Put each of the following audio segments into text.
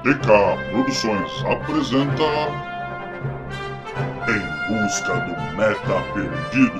DK Produções apresenta Em Busca do Meta Perdido.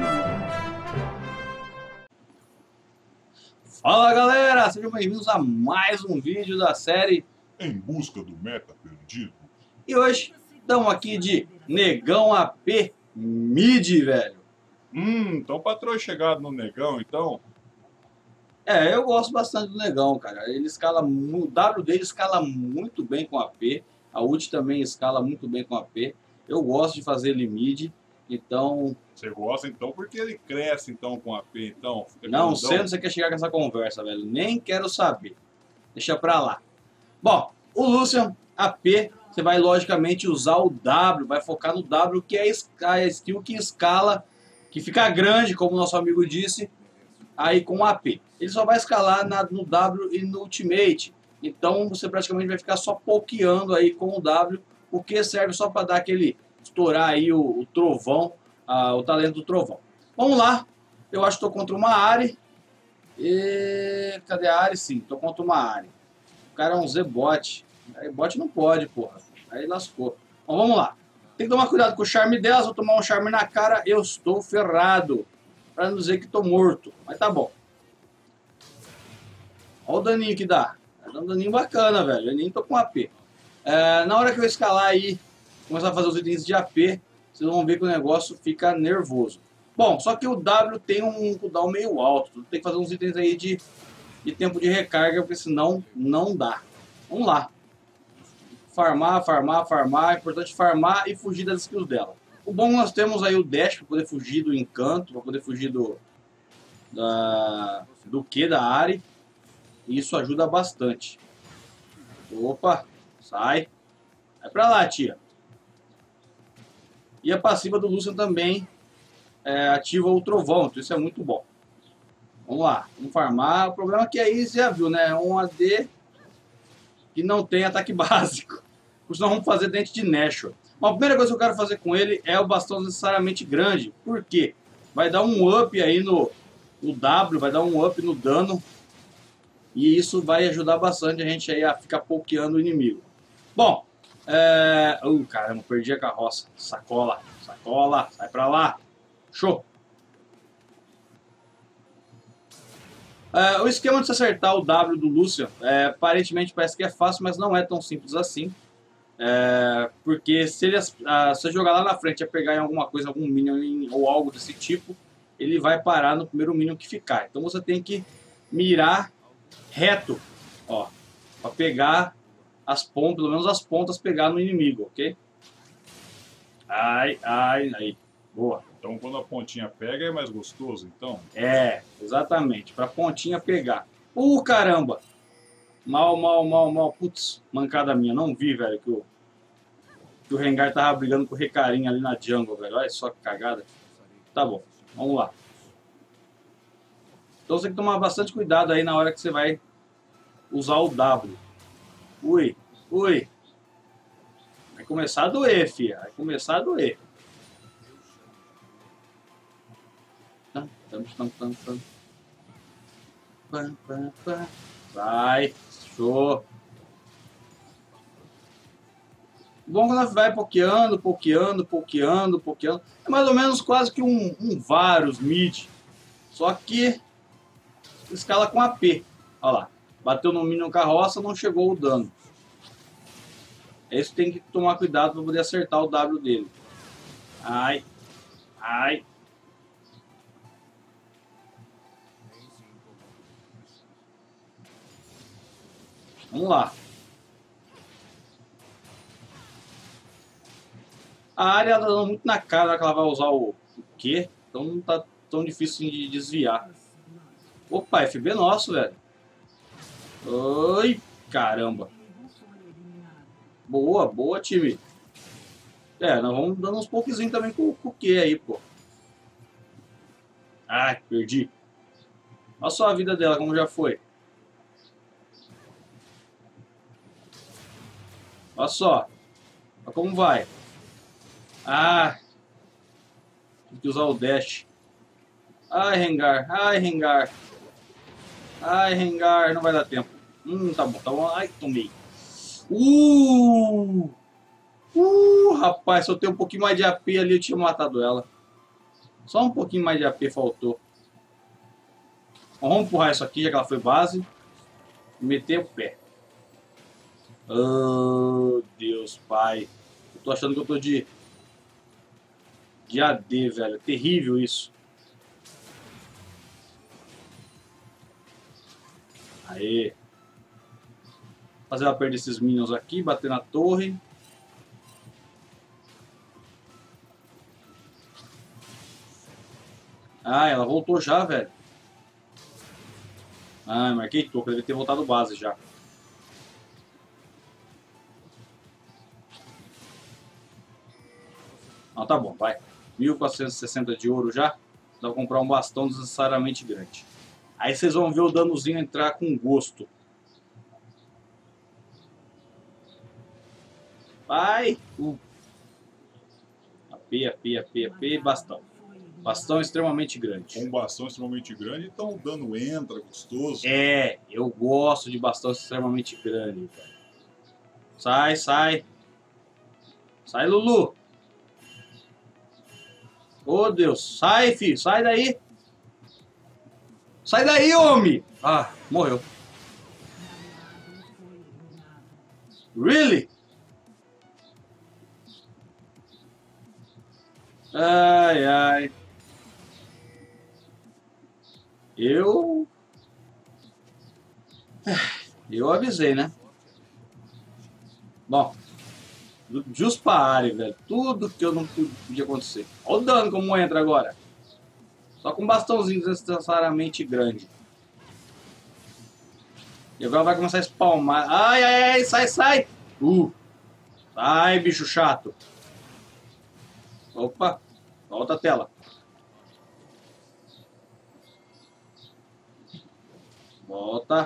Fala galera, sejam bem-vindos a mais um vídeo da série Em Busca do Meta Perdido. e hoje estamos aqui de Negão AP Mid, velho. Então patrão chegado no Negão, então. Eu gosto bastante do Negão, cara. Ele escala, o W dele escala muito bem com AP, a ult também escala muito bem com AP. Eu gosto de fazer ele mid, então... Você gosta então porque ele cresce então com AP, então. Fica Não grandão. sei onde você quer chegar com essa conversa, velho. Nem quero saber. Deixa pra lá. Bom, o Lucian AP, você vai logicamente usar o W, vai focar no W, que é a skill que escala, que fica grande, como o nosso amigo disse, aí com o AP. Ele só vai escalar no W e no Ultimate. Então você praticamente vai ficar só pokeando aí com o W, o que serve só para dar aquele, estourar aí o trovão, o talento do trovão. Vamos lá, eu acho que estou contra uma Ahri. E cadê a Ahri? Sim, estou contra uma Ahri. O cara é um Z-bot. Aí bot não pode, porra. Aí lascou. Bom, vamos lá. Tem que tomar cuidado com o charme dela. Se eu tomar um charme na cara, eu estou ferrado. Pra não dizer que estou morto. Mas tá bom. Olha o daninho que dá. Dá um daninho bacana, velho. Eu nem tô com AP. Na hora que eu escalar aí, começar a fazer os itens de AP, vocês vão ver que o negócio fica nervoso. Bom, só que o W tem um cooldown meio alto. Tem que fazer uns itens aí de tempo de recarga, porque senão não dá. Vamos lá. Farmar, farmar, farmar. É importante farmar e fugir das skills dela. O bom, nós temos aí o dash para poder fugir do encanto, para poder fugir do Q da Ahri. E isso ajuda bastante. Opa, sai. Vai pra lá, tia. E a passiva do Lucian também ativa o trovão, então isso é muito bom. Vamos lá, vamos farmar. O problema é que aí você já viu, né? É um AD que não tem ataque básico. Por isso nós vamos fazer dente de Nashor. A primeira coisa que eu quero fazer com ele é o bastão necessariamente grande. Por quê? Vai dar um up aí no W, vai dar um up no dano. E isso vai ajudar bastante a gente aí a ficar pokeando o inimigo. Bom, caramba, perdi a carroça. Sacola, sacola, sai pra lá. Show. O esquema de se acertar o W do Lucian, aparentemente parece que é fácil, mas não é tão simples assim. Porque se você jogar lá na frente e pegar em alguma coisa, algum minion ou algo desse tipo, ele vai parar no primeiro minion que ficar. Então você tem que mirar reto, ó, para pegar as pontas, pelo menos as pontas pegar no inimigo, ok? Ai, ai, aí, boa. Então quando a pontinha pega é mais gostoso, então. Exatamente, para pontinha pegar. Caramba! Mal. Putz, mancada minha. Não vi, velho, que o Rengar tava brigando com o Recarim ali na jungle, velho. Olha só que cagada. Tá bom, vamos lá. Então você tem que tomar bastante cuidado aí na hora que você vai usar o W. Ui. Vai começar a doer, filha. Vai começar a doer. Vai. Show. Bom, quando vai pokeando. É mais ou menos quase que um Varus mid. Só que escala com AP. Olha lá. Bateu no minion carroça, não chegou o dano. É isso que tem que tomar cuidado para poder acertar o W dele. Ai. Vamos lá. A área ela dá muito na cara que ela vai usar o Q, então não tá tão difícil de desviar. Opa, FB nosso, velho. Oi, caramba. Boa, time. Nós vamos dando uns pouquinhos também com o Q aí, pô. Ai, perdi. Olha só a vida dela, como já foi. Olha só. Olha como vai. Tem que usar o dash. Ai, Rengar. Ai, Rengar. Não vai dar tempo. Tá bom. Ai, tomei. Rapaz, se eu tenho um pouquinho mais de AP ali, eu tinha matado ela. Só um pouquinho mais de AP faltou. Vamos empurrar isso aqui, já que ela foi base. E meter o pé. Oh, Deus, pai. Eu tô achando que eu tô de AD, velho. Terrível isso. Aê. Fazer ela perder esses minions aqui, bater na torre. Ah, ela voltou já, velho. Ah, marquei toco, deve ter voltado base já. Ah, tá bom, vai. 1460 de ouro já. Dá pra comprar um bastão desnecessariamente grande. Aí vocês vão ver o danozinho entrar com gosto. Vai! AP, bastão. Bastão extremamente grande. Um bastão extremamente grande, então o dano entra, gostoso. É, eu gosto de bastão extremamente grande. Sai, sai. Sai, Lulu. Oh, Deus. Sai, filho. Sai daí. Sai daí, homem. Ah, morreu. Really? Ai, ai. Eu avisei, né? Bom, just pra área, velho. Tudo que eu não podia acontecer. Olha o dano como entra agora. Só com um bastãozinho desnecessariamente grande. E agora vai começar a espalmar. Ai, ai, ai, sai, sai. Sai, bicho chato. Opa, volta a tela. Volta.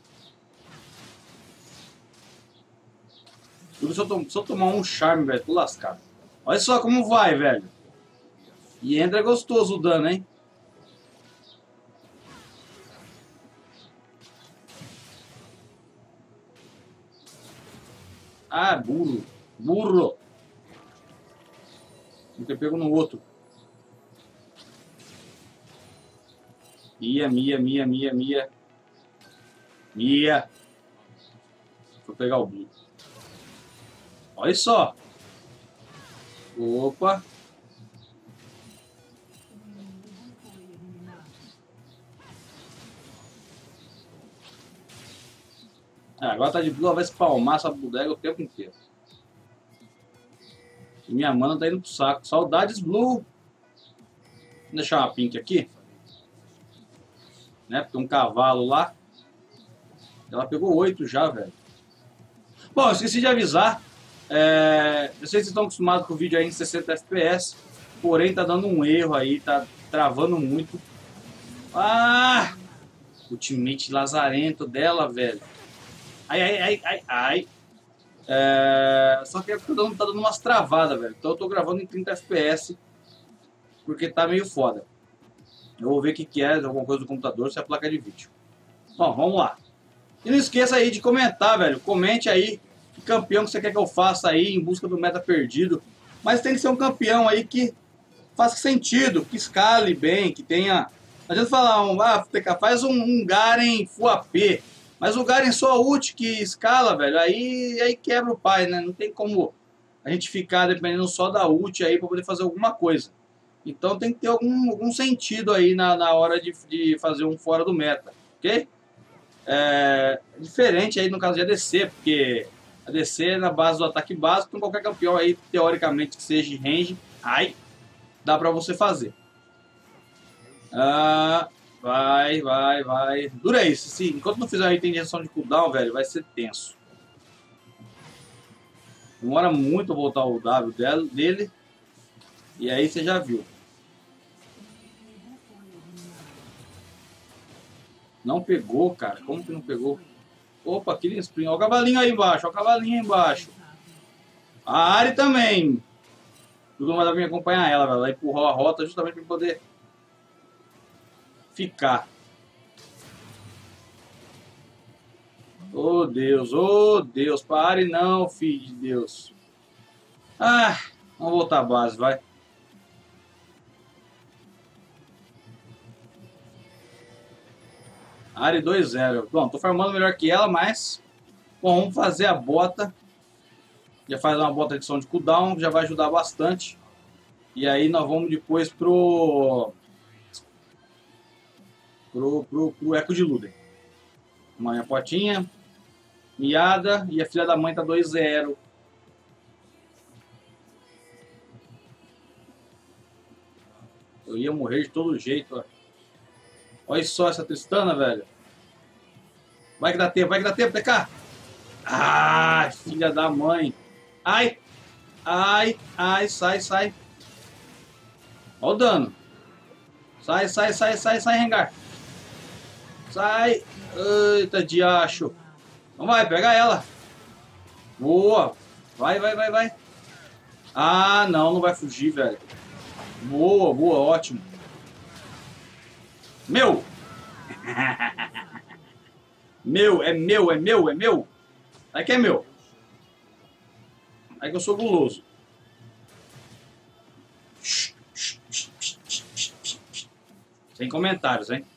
Tudo se eu tomar um charme, velho, tô lascado. Olha só como vai, velho. E entra gostoso o dano, hein? Ah, burro. Burro. Não ter pego no outro. Mia. Vou pegar o Blue. Olha só. Opa. Agora tá de Blue, ela vai espalmar essa bodega o tempo inteiro. E minha mana tá indo pro saco. Saudades, Blue. Vou deixar uma pink aqui. Né? Porque um cavalo lá. Ela pegou 8 já, velho. Bom, eu esqueci de avisar. Eu sei que vocês estão acostumados com o vídeo aí em 60 FPS. Porém, tá dando um erro aí. Tá travando muito. Ah! Ultimate lazarento dela, velho. Ai. Só que tá dando umas travadas, velho. Então eu tô gravando em 30 FPS. Porque tá meio foda. Eu vou ver o que é, alguma coisa do computador, se é a placa de vídeo. Bom, vamos lá. E não esqueça aí de comentar, velho. Comente aí que campeão que você quer que eu faça aí em busca do meta perdido. Mas tem que ser um campeão aí que faça sentido, que escale bem, que tenha... Não adianta falar, faz um Garen Full AP. Mas o Garen só ult que escala, velho, aí quebra o pai, né? Não tem como a gente ficar dependendo só da ult aí pra poder fazer alguma coisa. Então tem que ter algum sentido aí na hora de fazer um fora do meta, ok? Diferente aí no caso de ADC, porque ADC é na base do ataque básico, então qualquer campeão aí, teoricamente, que seja de range, dá pra você fazer. Vai. Dura isso. Sim, enquanto não fizer um item de redução de cooldown, velho, vai ser tenso. Demora muito a voltar o W dele. E aí você já viu. Não pegou, cara. Como que não pegou? Opa, Killing Sprint. Olha o cavalinho aí embaixo. A Ari também. Tudo mais vai me acompanhar ela, velho. Ela empurrou a rota justamente para poder ficar. Oh Deus, pare não, filho de Deus. Ah, vamos voltar à base, vai. Ari 2-0. Bom, tô farmando melhor que ela, mas... Bom, vamos fazer a bota. Já faz uma bota de som de cooldown, já vai ajudar bastante. E aí nós vamos depois pro Eco de Luden. Mãe, a potinha. Miada. E a filha da mãe tá 2-0. Eu ia morrer de todo jeito, ó. Olha só essa Tristana, velho. Vai que dá tempo, TK. Ah, filha da mãe. Ai. Ai, ai, sai. Olha o dano. Sai, Rengar. Sai. Eita, diacho. Então vai, pega ela. Boa. Vai. Ah, não vai fugir, velho. Boa, ótimo. Meu! É meu. Aí que é meu. Aí que eu sou guloso. Sem comentários, hein?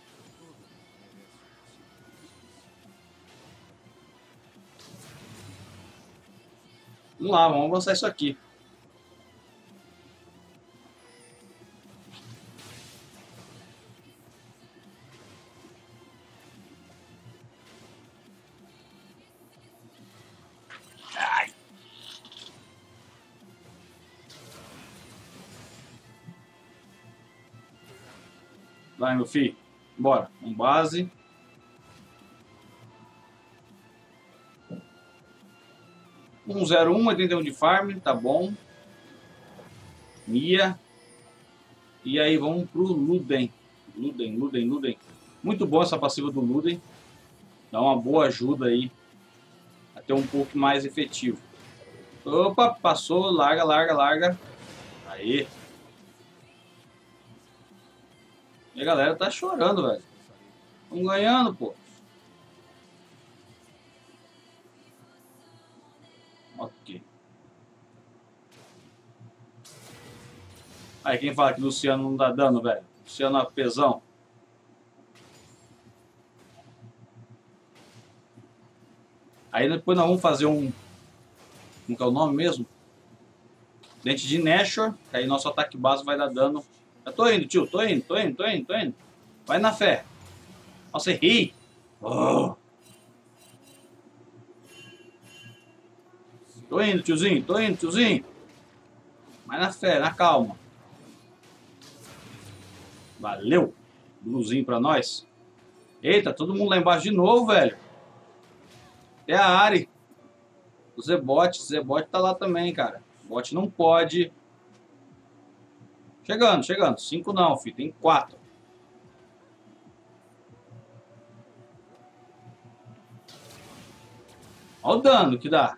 Vamos lá, vamos avançar isso aqui. Vai, meu filho. Bora. Com base. Um 101, 81 de farm. Tá bom. Mia. E aí vamos pro Luden. Luden. Muito bom essa passiva do Luden. Dá uma boa ajuda aí. Até um pouco mais efetivo. Opa, passou. Larga. Aí. E a galera tá chorando, velho. Estão ganhando, pô. Ok. Aí, quem fala que Luciano não dá dano, velho? Luciano é pesão. Aí depois nós vamos fazer um... Como que é o nome mesmo? Dente de Nashor. Aí nosso ataque base vai dar dano. Eu tô indo, tio. Tô indo. Vai na fé. Nossa, errei. Oh. Tô indo, tiozinho. Vai na fé, na calma. Valeu. Bluzinho pra nós. Eita, todo mundo lá embaixo de novo, velho. Até a Ari. O Zebot tá lá também, cara. O bot não pode. Chegando. 5 não, filho. Tem 4. Olha o dano que dá.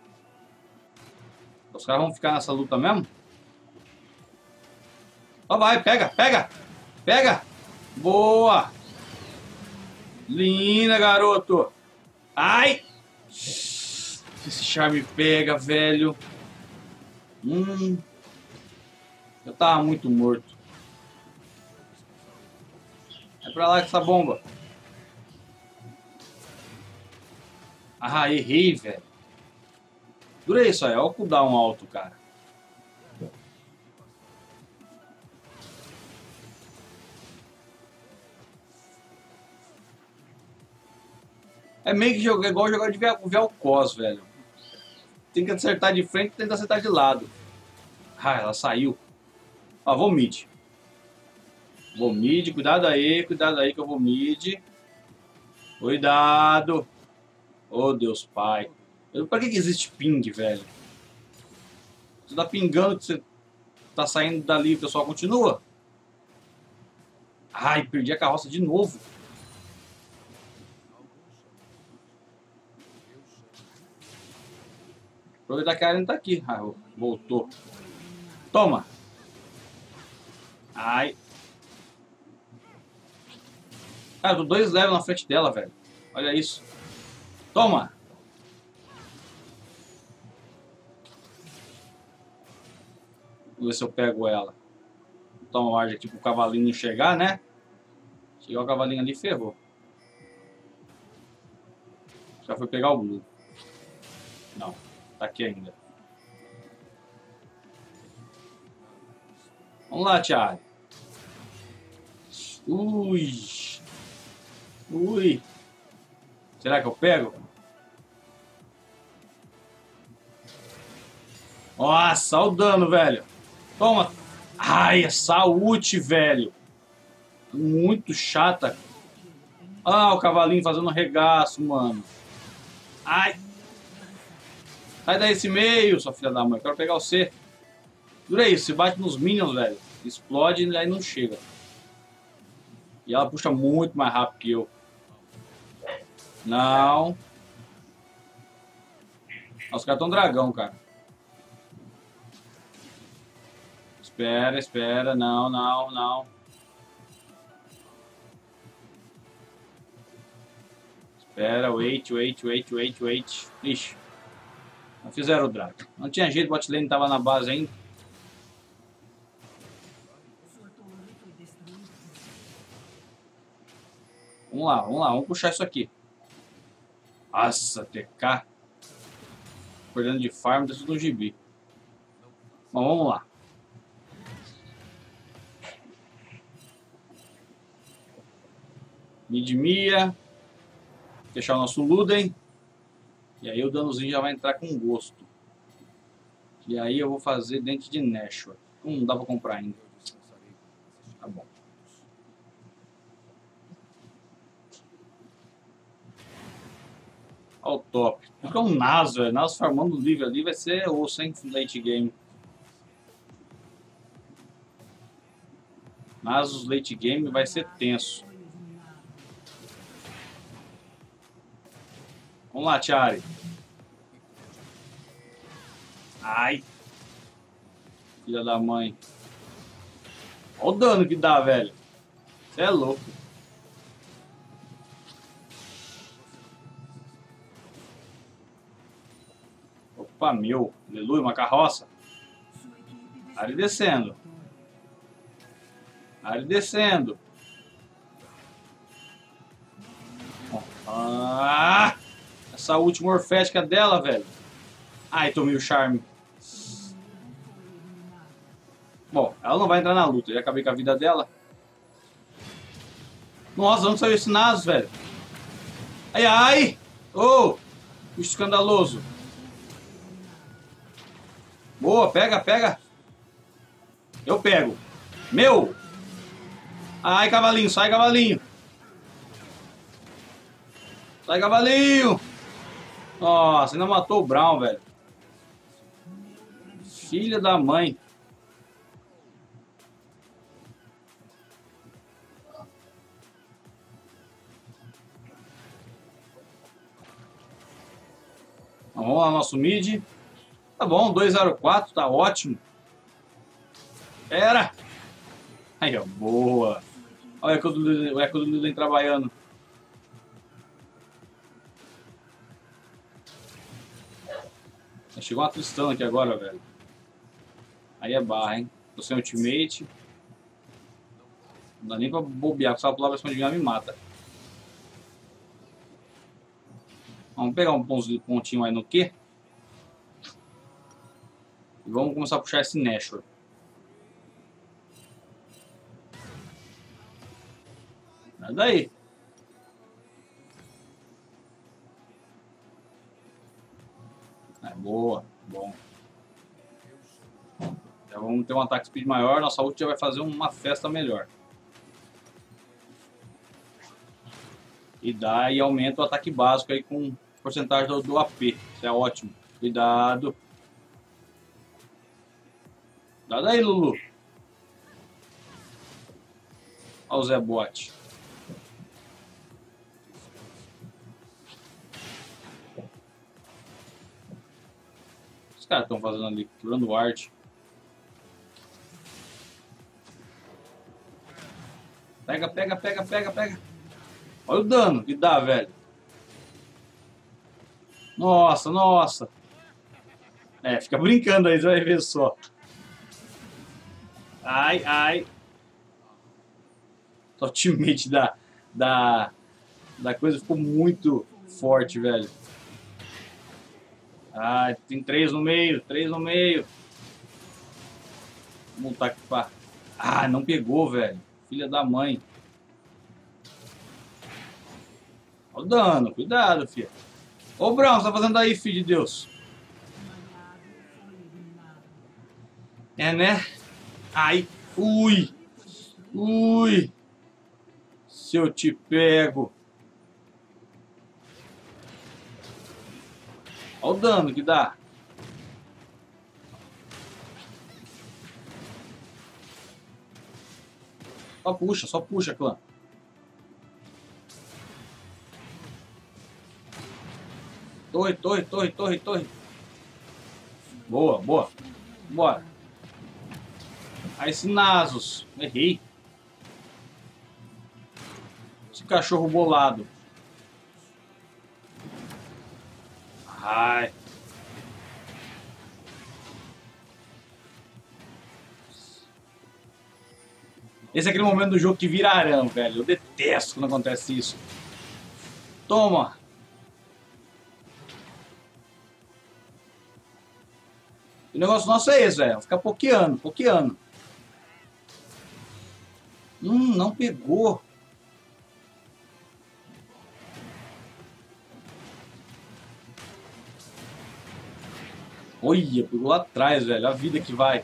Os caras vão ficar nessa luta mesmo? Ó, vai, pega. Boa. Linda, garoto. Ai. Esse charme pega, velho. Eu tava muito morto. É pra lá com essa bomba. Ah, errei, velho. Dura isso aí, olha o cooldown alto, cara. É meio que jogar, igual jogar de Vel'Koz, velho. Tem que acertar de frente e tentar acertar de lado. Ah, ela saiu. Ó, vou mid. Cuidado aí que eu vou mid. Cuidado. Oh, Deus Pai. Pra que existe ping, velho? Você tá pingando que você tá saindo dali e o pessoal continua? Ai, perdi a carroça de novo. Aproveitar que a Arena tá aqui. Ah, voltou. Toma. Ai. Cara, eu tô 2 levels na frente dela, velho. Olha isso. Toma! Vamos ver se eu pego ela. Toma o ar aqui pro cavalinho não chegar, né? Chegar o cavalinho ali, ferrou. Já foi pegar o Blue. Não, tá aqui ainda. Vamos lá, Thiago. Ui. Ui. Será que eu pego? Nossa, olha o dano, velho. Toma. Ai, essa ult, velho. Muito chata. Ah, o cavalinho fazendo regaço, mano. Ai. Sai daí esse meio, sua filha da mãe. Eu quero pegar você. Dura isso, se bate nos minions, velho. Explode e aí não chega. E ela puxa muito mais rápido que eu. Não. Os caras tão dragão, cara. Espera, espera. Não, não, não. Espera, wait. Ixi. Não fizeram o drag. Não tinha jeito, o bot lane tava na base ainda. Vamos lá, vamos puxar isso aqui. Nossa, TK. Perdendo de farm, tá tudo no gibi. Mas vamos lá. Mid-Mia. Fechar o nosso Luden. E aí o danozinho já vai entrar com gosto. E aí eu vou fazer dente de Nashor. Não dá pra comprar ainda. Tá bom. Olha o top. Fica um Naso, velho. Naso farmando o livre ali vai ser osso, hein? Late game. Nasus late game vai ser tenso. Vamos lá, Tiari. Ai. Filha da mãe. Olha o dano que dá, velho. Você é louco. Opa, meu. Aleluia, uma carroça. Ari descendo. Ari descendo. Ah! Essa última orfética dela, velho. Ai, tomei o charme. Bom, ela não vai entrar na luta. Já acabei com a vida dela. Nossa, onde saiu esse Nasus, velho? Ai, ai! Oh! Bicho escandaloso. Boa, pega, pega. Eu pego. Meu! Ai, cavalinho, sai, cavalinho. Sai, cavalinho. Nossa, ainda matou o Brown, velho. Filha da mãe. Vamos lá, nosso mid. Tá bom, 204, tá ótimo. Era. Aí, ó, boa. Olha o eco do Luden trabalhando. Chegou uma Tristana aqui agora, velho. Aí é barra, hein? Tô sem ultimate. Não dá nem pra bobear, porque se ela pular pra cima de mim, ela me mata. Vamos pegar um pontinho aí no Q. E vamos começar a puxar esse Nashor. Nada aí. É, boa, bom. Já vamos ter um ataque speed maior, nossa ult já vai fazer uma festa melhor. E aumenta o ataque básico aí com porcentagem do AP. Isso é ótimo. Cuidado. Cuidado aí, Lulu. Olha o Zé Bot. Os caras estão fazendo ali, quebrando o arte. Pega, pega, pega, pega, pega. Olha o dano que dá, velho. Nossa, nossa. É, fica brincando aí, você vai ver só. Ai, ai. O ultimate da coisa ficou muito forte, velho. Ai, tem 3 no meio, 3 no meio. Vamos voltar aqui pra... Ah, não pegou, velho. Filha da mãe. Olha o dano, cuidado, filho. Ô, Brown, o que você tá fazendo aí, filho de Deus? É, né? Ai, ui. Ui. Se eu te pego. Olha o dano que dá. Só puxa, clã. Torre. Boa, boa. Bora. Aí esse Nasus. Errei. Esse cachorro bolado. Ai. Esse é aquele momento do jogo que vira arame, velho. Eu detesto quando acontece isso. Toma. O negócio nosso é esse, velho. Ficar pokeando. Não pegou. Olha, pegou lá atrás, velho. A vida que vai.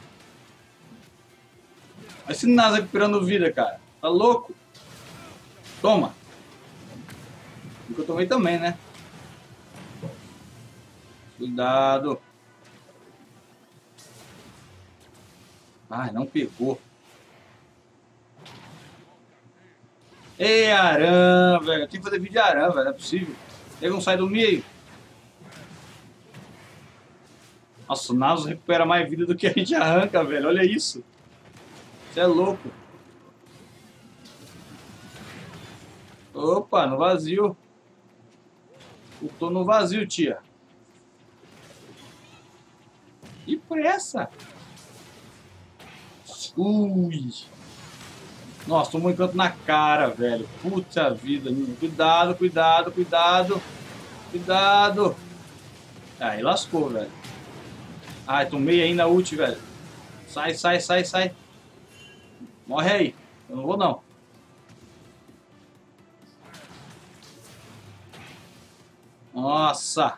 Olha esse Nasa recuperando vida, cara. Tá louco? Toma. E que eu tomei também, né? Cuidado. Ai, não pegou. Ei, Aran, velho. Eu tenho que fazer vídeo de Aran, velho. Não é possível. Ele não sai do meio. Nossa, o Nasus recupera mais vida do que a gente arranca, velho. Olha isso. Você é louco. Opa, no vazio. Eu tô no vazio, tia. Que pressa. Ui. Nossa, tomou um encanto na cara, velho. Puta vida. Cuidado. Cuidado. Aí lascou, velho. Ai, tomei aí na ult, velho. Sai. Morre aí. Eu não vou, não. Nossa.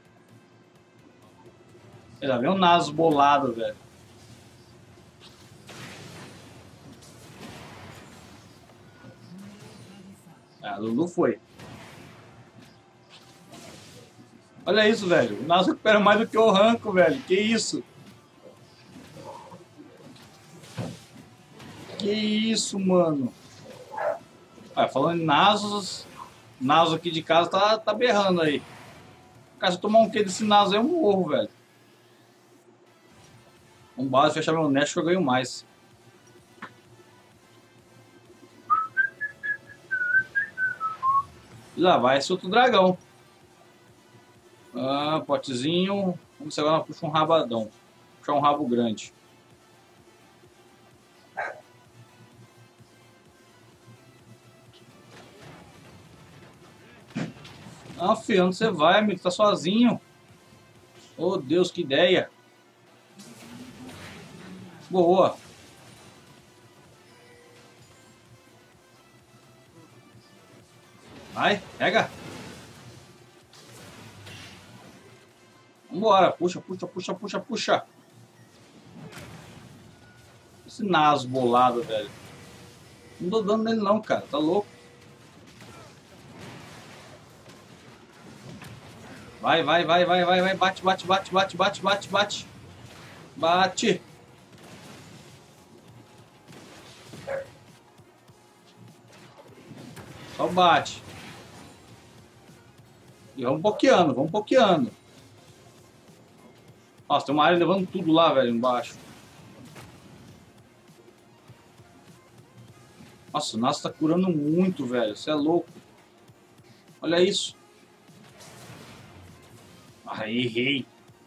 Já vem um Nasus bolado, velho. Ah, Lulu foi. Olha isso, velho. O Nasus recupera mais do que eu arranco, velho. Que isso? Que isso, mano? Ah, falando em Nasus, Nasus aqui de casa tá berrando aí. Cara, se eu tomar um Q desse Nasus aí, eu morro, velho. Vamos base, fechar meu nest que eu ganho mais. E lá vai esse outro dragão. Ah, potezinho. Vamos ver se agora puxa um rabadão. Puxar um rabo grande. Ah, filho, onde você vai, amigo? Tá sozinho. Oh, Deus, que ideia. Boa. Vai, pega. Vambora, puxa. Esse Nasus bolado, velho. Não dou dano nele não, cara. Tá louco. Vai. Bate. Bate. Só bate. E vamos pokeando. Nossa, tem uma área levando tudo lá, velho, embaixo. Nossa, o Nasus tá curando muito, velho. Você é louco. Olha isso. Ah, errei.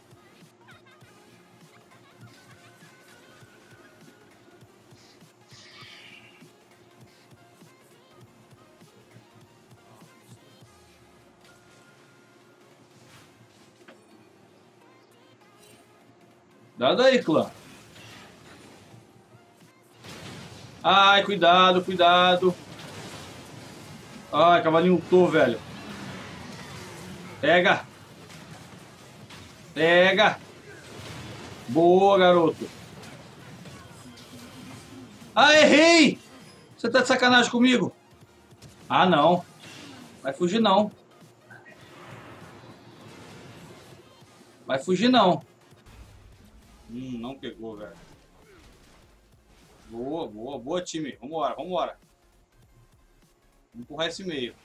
Dá daí, clã. Ai, cuidado, cuidado. Ai, cavalinho ultou, velho. Pega. Pega. Boa, garoto. Ah, errei! Você tá de sacanagem comigo? Ah, não. Vai fugir, não. Vai fugir, não. Não pegou, velho. Boa, boa, boa, time. Vambora, vambora. Vamos empurrar esse meio.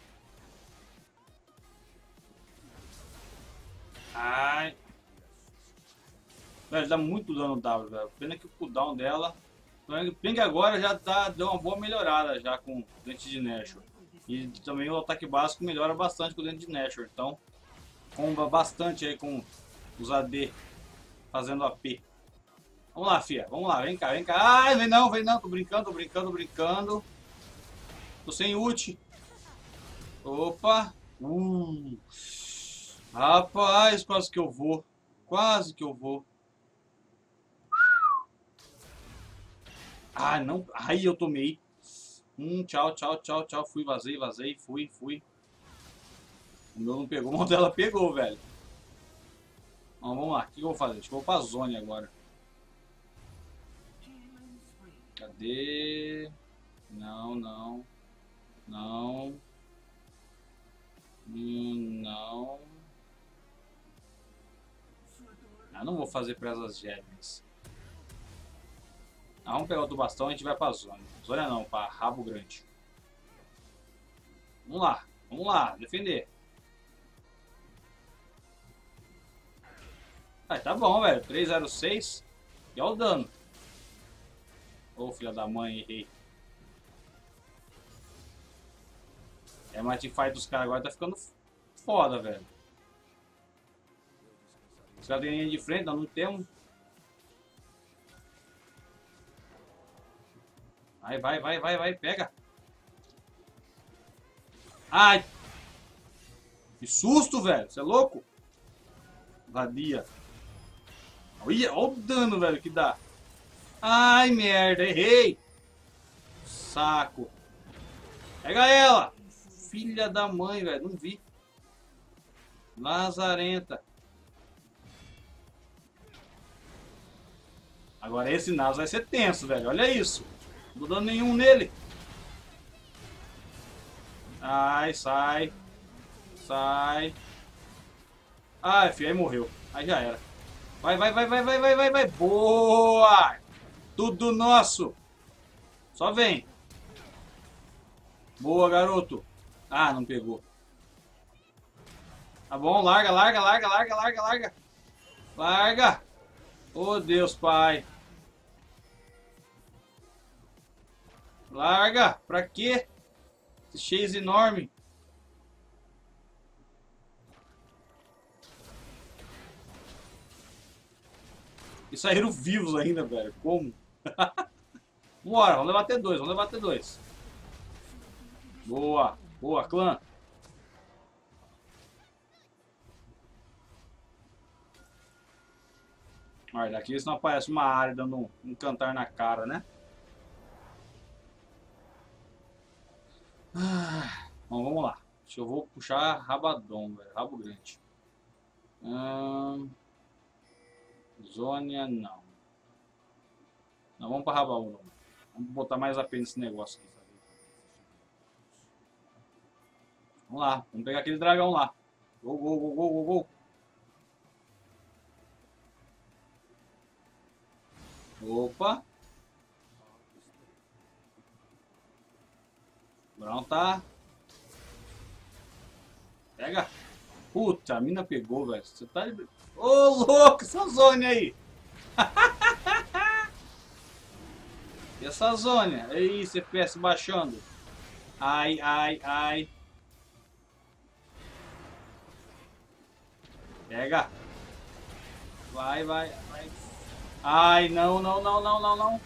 Ai. Velho, dá muito dano no W, velho. Pena que o cooldown dela... Pena que agora já deu uma boa melhorada já com o dente de Nashor. E também o ataque básico melhora bastante com o dente de Nashor. Então, comba bastante aí com os AD fazendo AP. Vamos lá, fia. Vamos lá. Vem cá, vem cá. Ai, vem não, vem não. Tô brincando, tô brincando, tô brincando. Tô sem ult. Opa. Rapaz, quase que eu vou. Quase que eu vou. Ah, não. Ai, eu tomei. Tchau, tchau, tchau, tchau. Fui, vazei, vazei. Fui. O meu não pegou, mas o dela pegou, velho. Então, vamos lá. O que eu vou fazer? Acho que eu vou pra zone agora. Cadê? Não. Não. Não. Eu não vou fazer presas gêmeas. Vamos pegar outro bastão e a gente vai pra zona. Zona não, pra rabo grande. Vamos lá, defender. Tá bom, velho. 306. E olha o dano. Ô, filha da mãe, errei. Mas a teamfight dos caras agora tá ficando foda, velho. Os caras têm linha de frente, nós não temos. Vai, pega. Ai! Que susto, velho. Você é louco? Vadia. Olha o dano, velho, que dá. Ai, merda, errei. Saco. Pega ela. Filha da mãe, velho, não vi. Lazarenta. Agora esse Nasus vai ser tenso, velho. Olha isso. Não tô dando nenhum nele. Ai, sai. Sai. Ai, filho, aí morreu. Aí já era. Vai. Boa! Tudo nosso. Só vem. Boa, garoto. Ah, não pegou. Tá bom, larga. Larga. Oh, Deus, pai. Larga. Pra quê? Esse chase enorme. E saíram vivos ainda, velho. Como? Bora, vamos levar até dois. Boa, clã. Olha, daqui isso não aparece uma área dando um cantar na cara, né? Bom, vamos lá. Acho que eu vou puxar Rabadon, velho. Rabo grande. Zônia, não. Não, vamos para Rabadon. Vamos botar mais a pena nesse negócio aqui. Vamos lá. Vamos pegar aquele dragão lá. Gol. Opa. Brown tá. Pega. Puta, a mina pegou, velho. Você tá de... Ô, louco, essa zone aí. E essa zone? Aí, CPS baixando. Ai. Pega. Vai, vai, vai. Ai, não, não, não, não, não, não.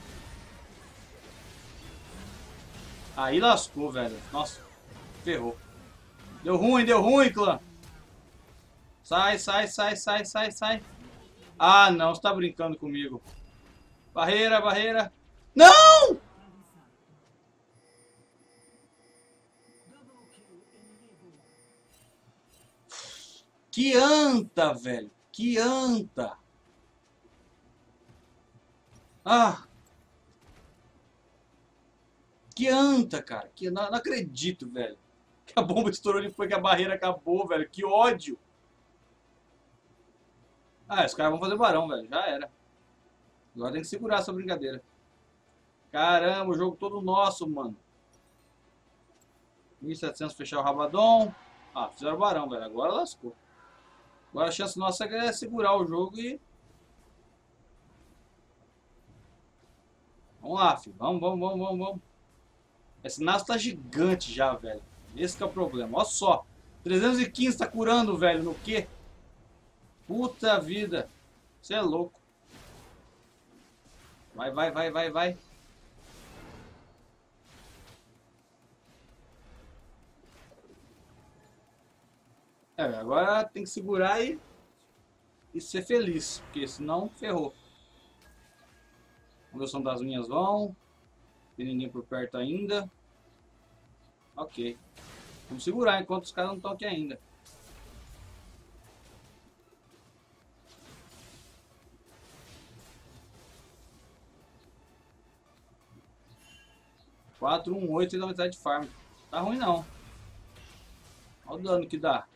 Aí lascou, velho. Nossa, ferrou. Deu ruim, clã. Sai, sai, sai, sai, sai, sai. Ah, não, você tá brincando comigo. Barreira, barreira. Não! Que anta, velho. Que anta. Ah. Que anta, cara. Que não acredito, velho. Que a bomba estourou ali, foi que a barreira acabou, velho. Que ódio. Ah, os caras vão fazer barão, velho. Já era. Agora tem que segurar essa brincadeira. Caramba, o jogo todo nosso, mano. 1700 fechar o Rabadon. Ah, fizeram barão, velho. Agora lascou. Agora a chance nossa é segurar o jogo e... Vamos lá, filho. Vamos, vamos, vamos, vamos, vamos. Esse Naso tá gigante já, velho. Esse que é o problema. Olha só. 315 tá curando, velho. No quê? Puta vida. Você é louco. Vai, vai, vai, vai, vai. É, agora tem que segurar e ser feliz. Porque senão ferrou. Vamos ver se das minhas vão. Tem ninguém por perto ainda. Ok. Vamos segurar enquanto os caras não estão aqui ainda. Quatro, 1, 8 e dá metade de farm. Tá ruim não. Olha o dano que dá.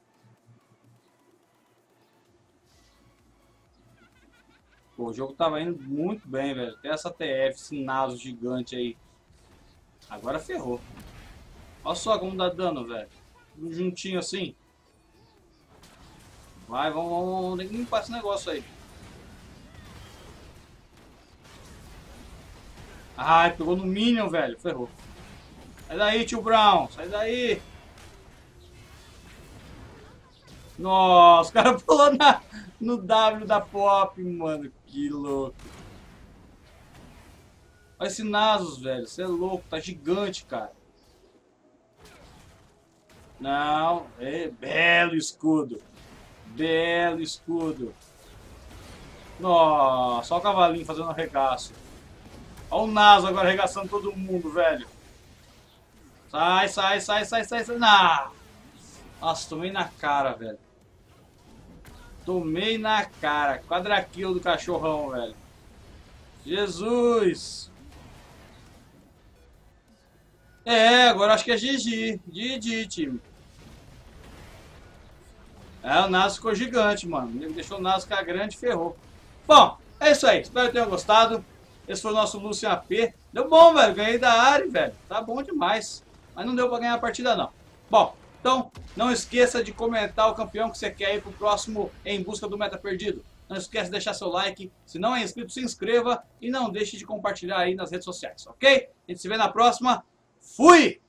Pô, o jogo tava indo muito bem, velho. Até essa TF, esse Naso gigante aí. Agora ferrou. Olha só como dá dano, velho. Juntinho assim. Vai, vamos tem que limpar esse negócio aí. Ai, pegou no Minion, velho. Ferrou. Sai daí, tio Brown. Sai daí. Nossa, o cara pulou no W da Pop, mano. Que louco. Olha esse Nasus, velho. Você é louco. Tá gigante, cara. Não. É, belo escudo. Belo escudo. Nossa, só o cavalinho fazendo arregaço. Olha o Nasus agora arregaçando todo mundo, velho. Sai, sai, sai, sai, sai, sai. Nah. Nossa, tomei na cara, velho. Tomei na cara. Quadrakill do cachorrão, velho. Jesus. É, agora acho que é GG. GG, time. É, o Nasus ficou gigante, mano. Ele deixou o Nasus ficar grande e ferrou. Bom, é isso aí. Espero que tenham gostado. Esse foi o nosso Lucian AP. Deu bom, velho. Ganhei da Ahri, velho. Tá bom demais. Mas não deu pra ganhar a partida, não. Bom, então não esqueça de comentar o campeão que você quer ir pro próximo Em Busca do Meta Perdido. Não esqueça de deixar seu like. Se não é inscrito, se inscreva. E não deixe de compartilhar aí nas redes sociais, ok? A gente se vê na próxima. Fui!